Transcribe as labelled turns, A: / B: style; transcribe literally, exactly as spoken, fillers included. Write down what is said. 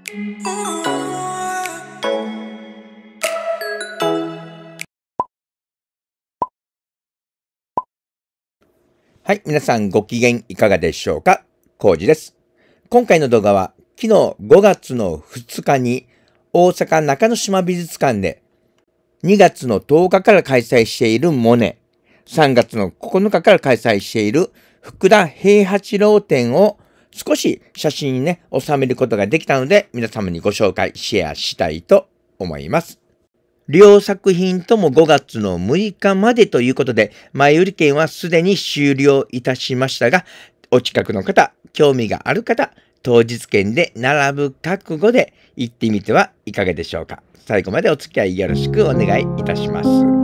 A: はい、皆さんご機嫌いかがでしょうか？コウジです。今回の動画は昨日ごがつのふつかに大阪中之島美術館でにがつのとおかから開催しているモネ、さんがつのここのかから開催している福田平八郎展を少し写真にね、収めることができたので皆様にご紹介、シェアしたいと思います。両作品ともごがつのむいかまでということで、前売り券はすでに終了いたしましたが、お近くの方、興味がある方、当日券で並ぶ覚悟で行ってみてはいかがでしょうか。最後までお付き合いよろしくお願いいたします。